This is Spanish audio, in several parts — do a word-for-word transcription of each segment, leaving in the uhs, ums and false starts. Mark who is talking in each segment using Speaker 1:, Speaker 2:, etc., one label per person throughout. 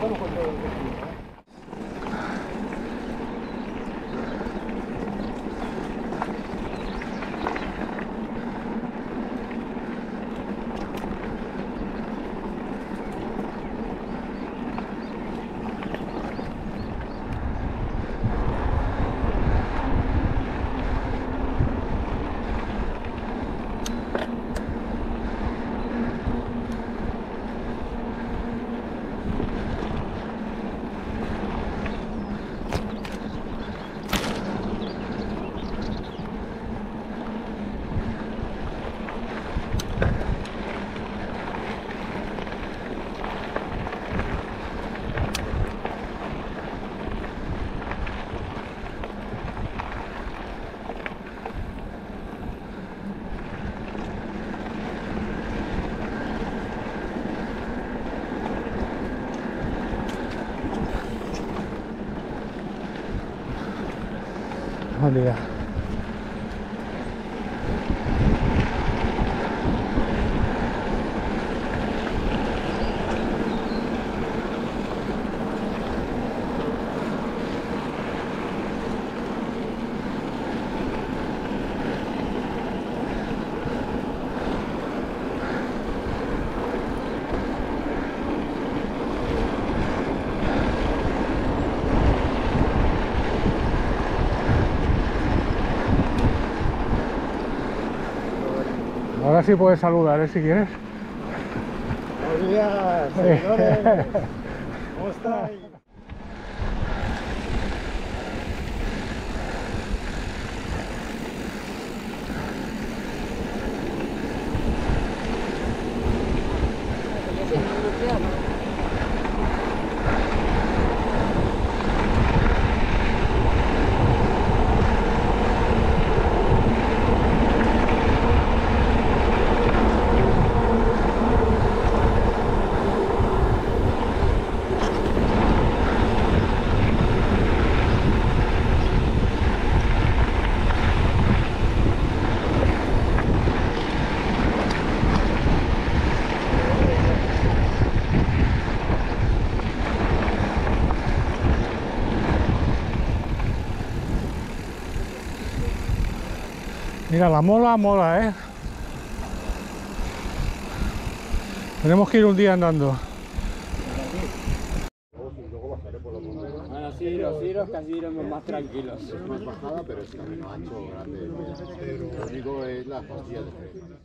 Speaker 1: estamos con todo el destino, ¿eh? Buen día. Ahora sí puedes saludar, ¿eh? Si quieres.
Speaker 2: Buenos días, seguidores. ¿Cómo estáis?
Speaker 3: Mira, la mola mola, ¿eh? Tenemos que ir un día andando.
Speaker 4: Bueno, sí, los giros casi iremos más tranquilos.
Speaker 2: Es más bajada, pero es camino ancho, grande. Lo único es la pastilla de freno.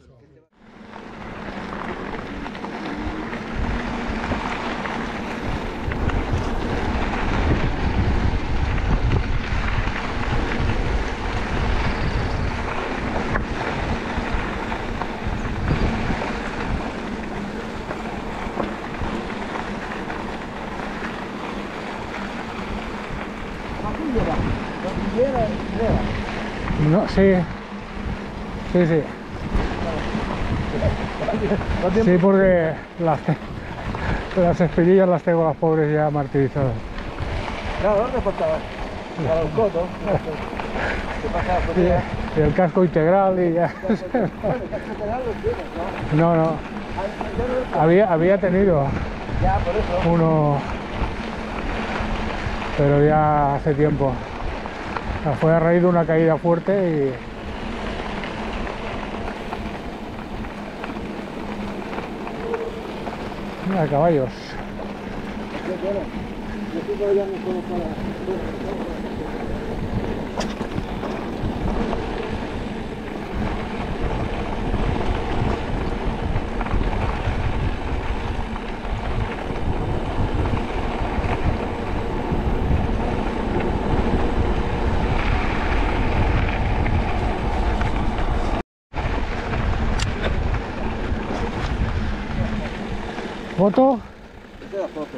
Speaker 3: No, sí. Sí, sí. Sí, porque las, las espinillas las tengo las pobres ya martirizadas.
Speaker 1: Claro, ¿dónde faltaba? Para los cotos. ¿Qué pasaba por
Speaker 3: Y,
Speaker 1: día?
Speaker 3: y el casco integral y ya.
Speaker 1: Bueno, el casco integral lo tienes, ¿no?
Speaker 3: No, no. Había, había tenido
Speaker 1: Ya, por eso.
Speaker 3: uno, pero ya hace tiempo. O sea, fue a raíz de una caída fuerte y... Mira, caballos. ¿Foto?
Speaker 1: Esta es la foto.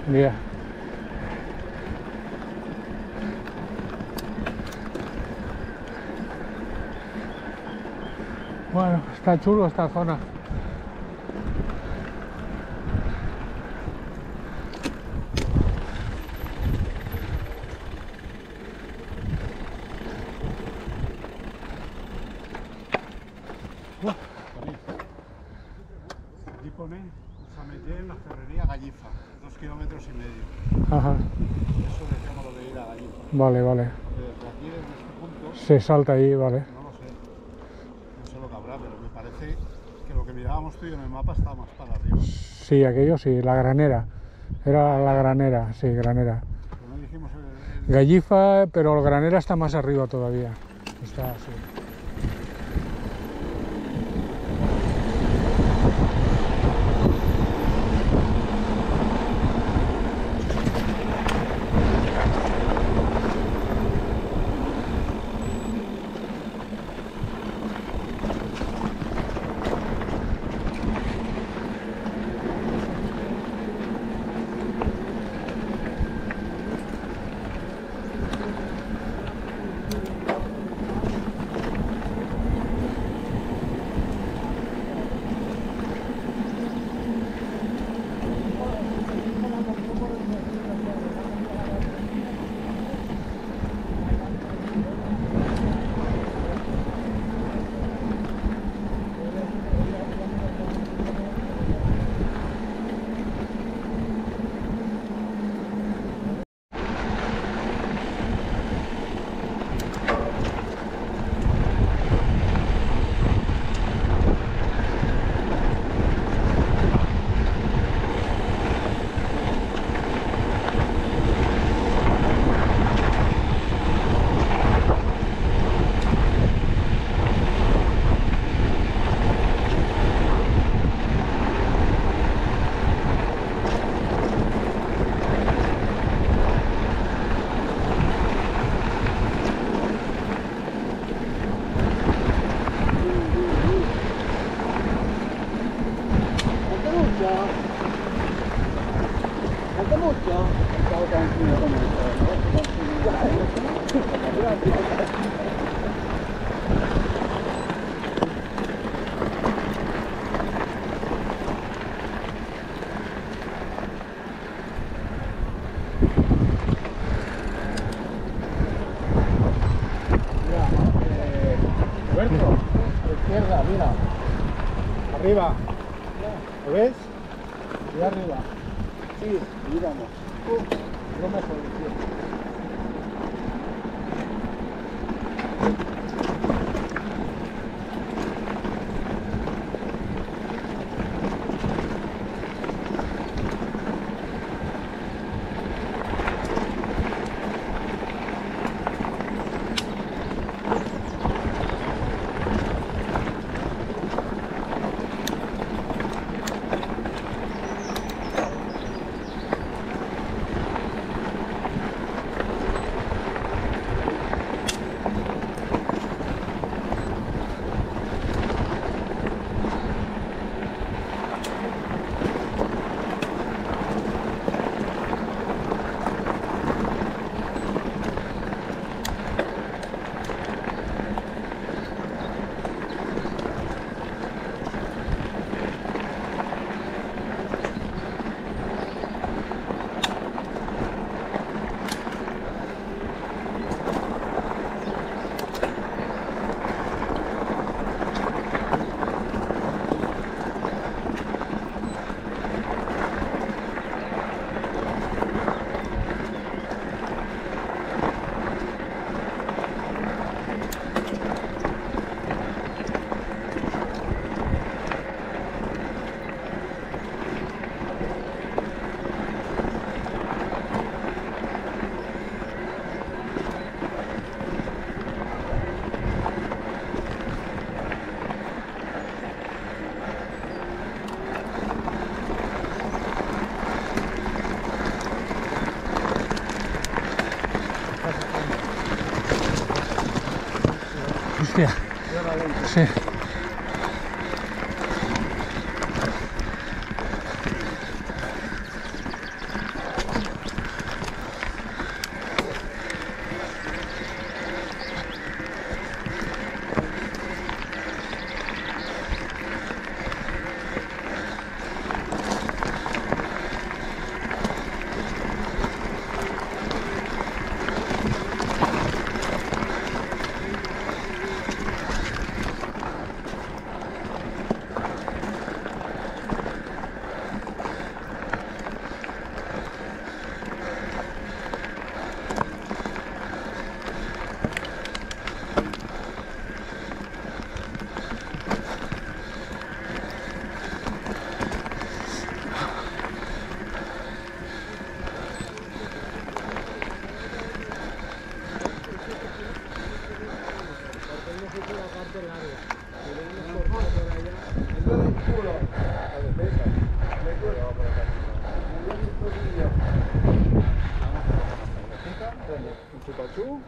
Speaker 3: Ya. Bueno, está chulo esta zona.
Speaker 5: Aquí pone Sameté en la ferrería Gallifa, dos kilómetros y medio.
Speaker 3: Ajá.
Speaker 5: Eso le llamo lo de ir a Gallifa.
Speaker 3: Vale, vale.
Speaker 5: Desde aquí, desde este punto,
Speaker 3: Se salta ahí, vale.
Speaker 5: no lo sé. No sé lo que habrá, pero me parece que lo que mirábamos tú y yo en el mapa está más para arriba.
Speaker 3: Sí, aquello sí, la granera. Era la granera, sí, granera.
Speaker 5: Pero no dijimos el, el...
Speaker 3: Gallifa, pero el granera está más arriba todavía. Está así.
Speaker 1: Falta mucho. Estaba tranquilo con
Speaker 5: Roberto, a la izquierda, mira. Arriba. ¿Lo ves? Y arriba. Sí, y vamos. Uh, lo mejor, sí.
Speaker 3: Hostia. Sí.
Speaker 5: tú.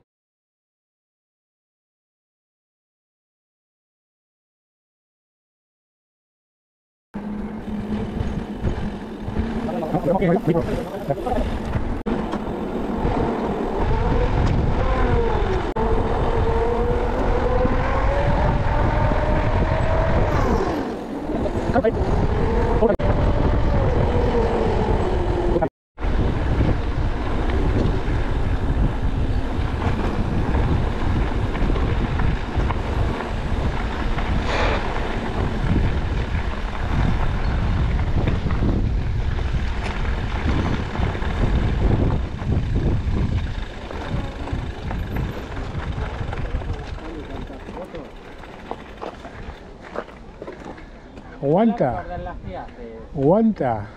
Speaker 3: Aguanta, aguanta.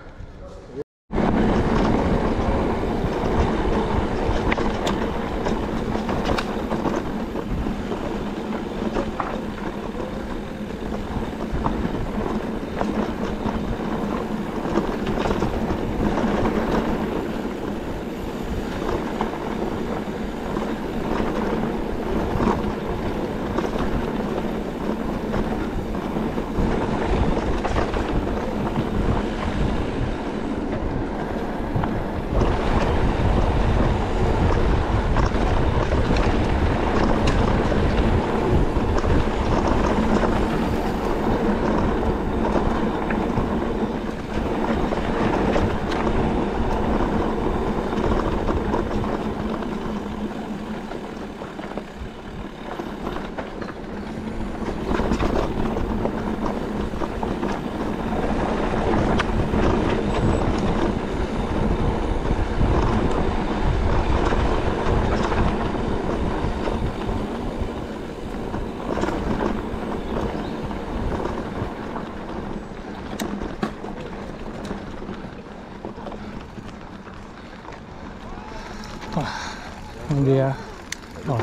Speaker 3: Buen día. Oh.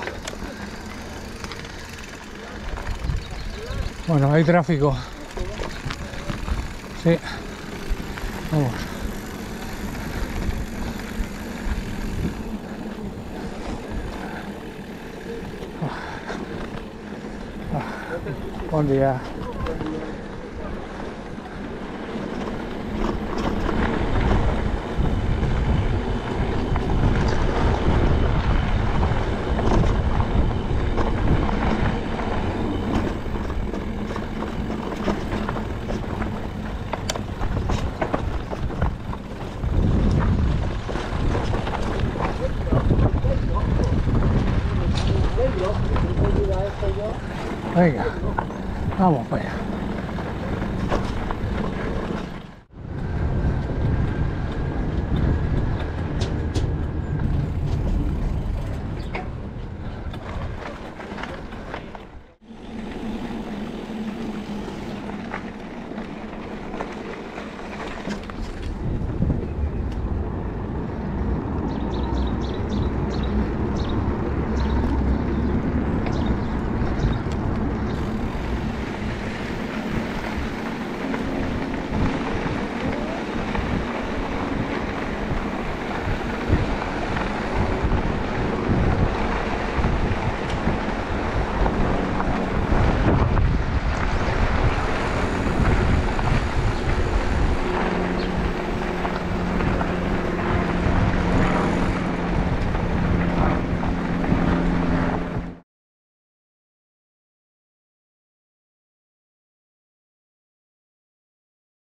Speaker 3: Bueno, hay tráfico. Sí. Vamos. Oh. Oh. Buen día. Venga, vamos para allá.